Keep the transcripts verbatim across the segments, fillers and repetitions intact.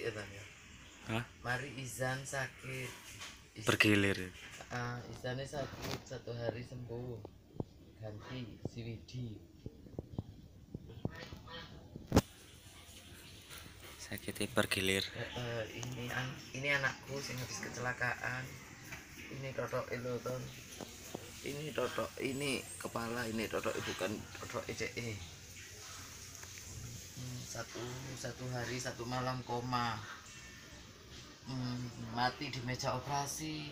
ya tanya. Hah? Mari Izan sakit. Iz... Bergilir. Ah, Izannya sakit satu hari sembuh. Ganti si Widi. Sakitnya bergilir. Uh, uh, ini an ini anakku sing habis kecelakaan. Ini totok itu ton. Ini totok, ini kepala, ini totok bukan totok E C E. Hmm, satu satu hari satu malam koma. Hmm, mati di meja operasi.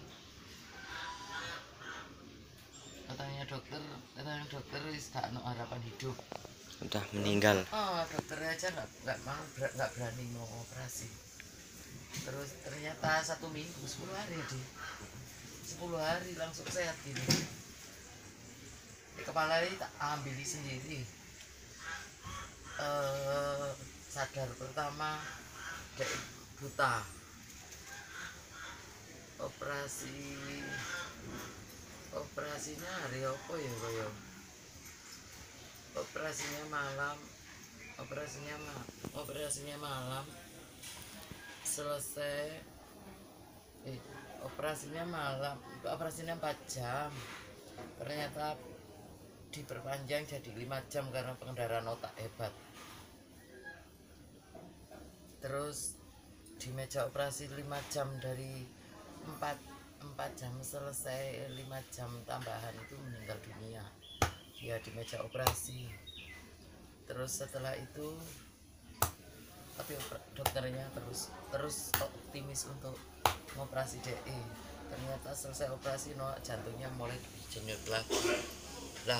Katanya dokter, katanya dokter wis gak ono harapan hidup. Udah meninggal. Oh, dokter aja nggak nggak mau nggak berani mau operasi. Terus ternyata satu minggu sepuluh hari di sepuluh hari langsung sehat gini. Di kepala ini tak ambil sendiri. Uh, sadar pertama dek buta. Operasi operasinya hari apa ya koyo? Operasinya malam, operasinya ma operasinya malam selesai. Eh, operasinya malam, operasinya empat jam. Ternyata diperpanjang jadi lima jam karena pengendaraan otak hebat. Terus di meja operasi lima jam dari empat empat jam selesai, lima jam tambahan itu meninggal dunia. Dia di meja operasi. Terus setelah itu tapi dokternya terus terus optimis untuk ngoperasi D E. Ternyata selesai operasi no, jantungnya mulai dijenyut lagi. Lah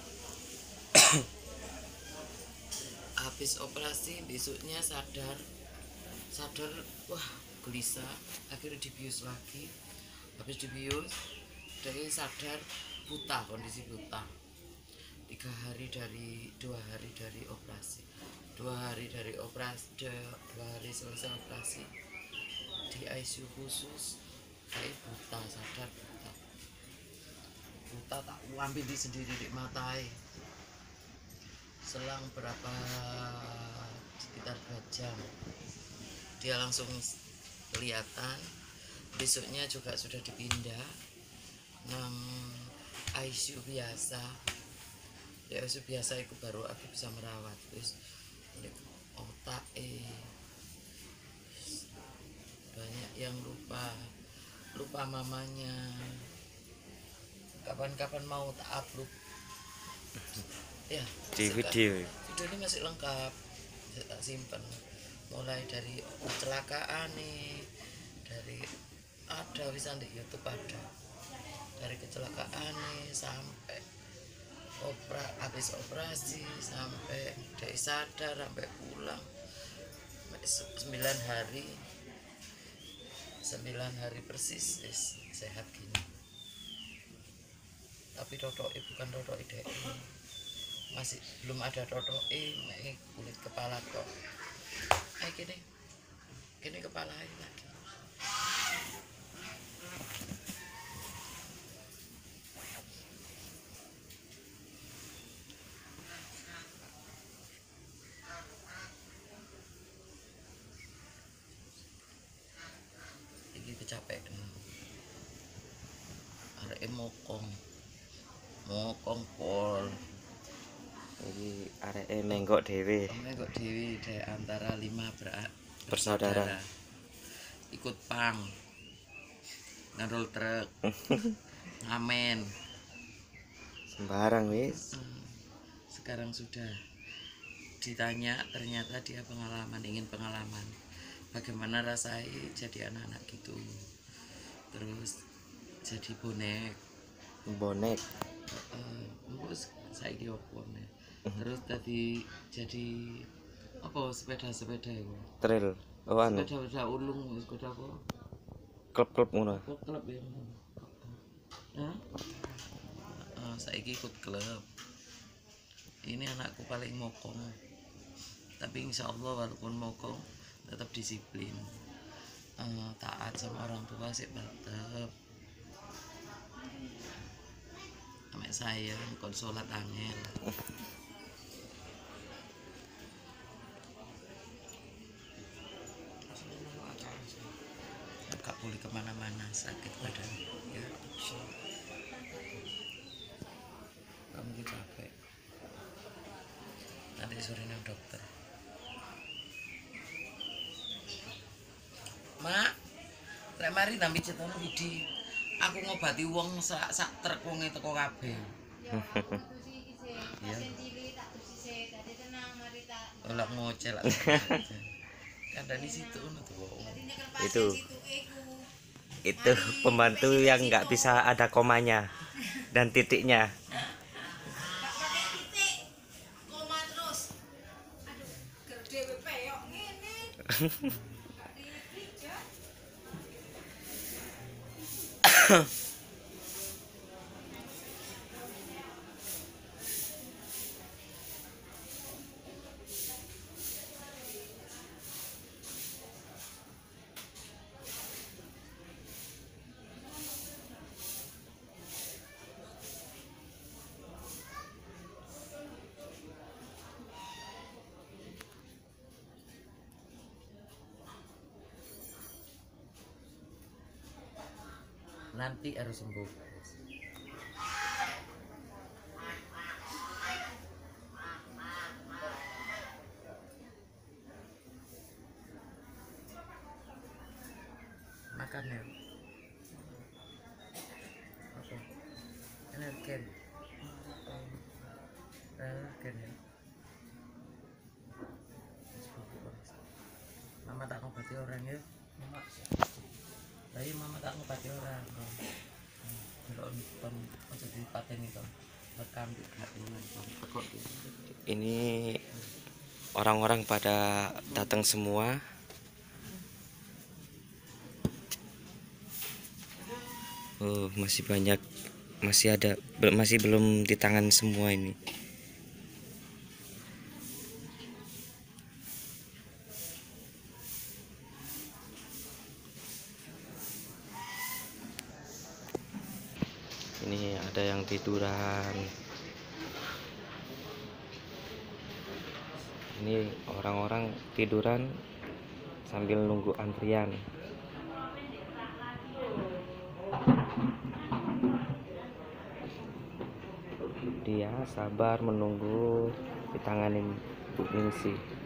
habis operasi besoknya sadar sadar wah gelisah, akhirnya dibius lagi. Habis dibius dia sadar buta, kondisi buta. Tiga hari dari dua hari dari operasi dua hari dari operasi dua hari selesai operasi di I C U khusus. Kayak buta, sadar buta buta tak ambil di sendiri di matai. Selang berapa sekitar dua jam dia langsung kelihatan. Besoknya juga sudah dipindah nang I C U biasa. Ya I C U biasa itu baru aku bisa merawat. Terus otak eh banyak yang lupa lupa mamanya. Kapan-kapan mau tak upload ya Di video. Video ini masih lengkap, saya tak simpan. Mulai dari kecelakaan nih, dari ada bisa di YouTube ada dari kecelakaan nih sampai opera habis operasi sampai dia sadar sampai pulang sembilan hari sembilan hari persis is, sehat gini. Tapi totoke bukan totoke dek, masih belum ada totoke, ini kulit kepala kok. Eh gini gini kepala ini lagi. Ini kecapean. Arek mokong mokong pol. Iki areke menggok dhewe. Menggok dhewe dari antara lima ber Bersaudara. Ikut pang. Ngadol truk. Ngamen. Sembarang wis. Sekarang sudah ditanya, ternyata dia pengalaman, ingin pengalaman. Bagaimana rasanya jadi anak-anak gitu. Terus jadi bonek. Bonek. Heeh, uh, saiki opo nih. Terus tadi jadi apa sepeda-sepeda itu? Trail. Oh anu. Sepeda-sepeda ulung, sepeda apa? Klub-klub ngono. Klub ya. Hah? Uh, saiki ikut klub. Ini anakku paling mokong. Tapi insya Allah walaupun mokong tetap disiplin. Uh, taat sama orang tua sih tetap. Sampai saya konsolat angel. boleh kemana-mana, sakit badan ya. Kamu mungkin capek, nanti sorenya dokter. Mak, lek mari tampi cetono Widi. Aku ngobati wong sak sak truk wonge teko kabeh. Iya. Olak ngocel. Kandani situ ngono tuh. Itu itu pembantu yang nggak bisa ada komanya dan titiknya. Koma terus. Aduh, gede peyok ngene. Nanti harus sembuh. Makan ya. Apa? Energen. Energen ya. Mama tak ngobati orang ya. Mama. Tapi mama tak ngobati orang. Kalau pem untuk dipaten itu rekam Ini orang-orang pada datang semua. Oh, masih banyak, masih ada, masih belum di tangan semua ini. Ini ada yang tiduran. Ini orang-orang tiduran sambil nunggu antrian. Dia sabar menunggu ditanganin Bu Ningsih.